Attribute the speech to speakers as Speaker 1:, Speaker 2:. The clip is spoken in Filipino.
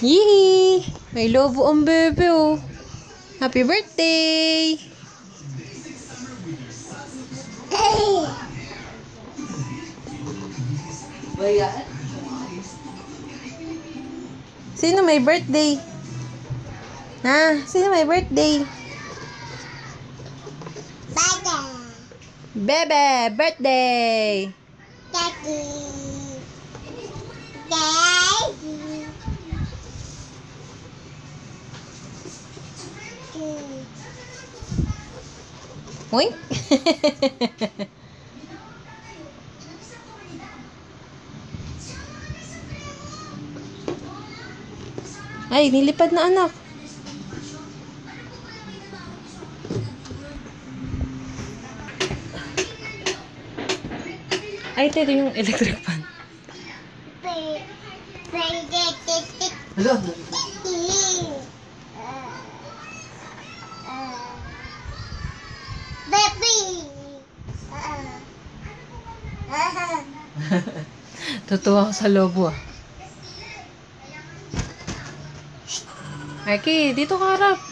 Speaker 1: Yee! May lobo ang bebe, oh. Happy birthday! Sino may birthday? Ha? Sino may birthday? Bebe! Birthday! Uy! Ay, nilipad na anak. Ay, ito yung electric fan. Hello? Tutuwa ako sa lobo, ah. Aki, dito ka harap.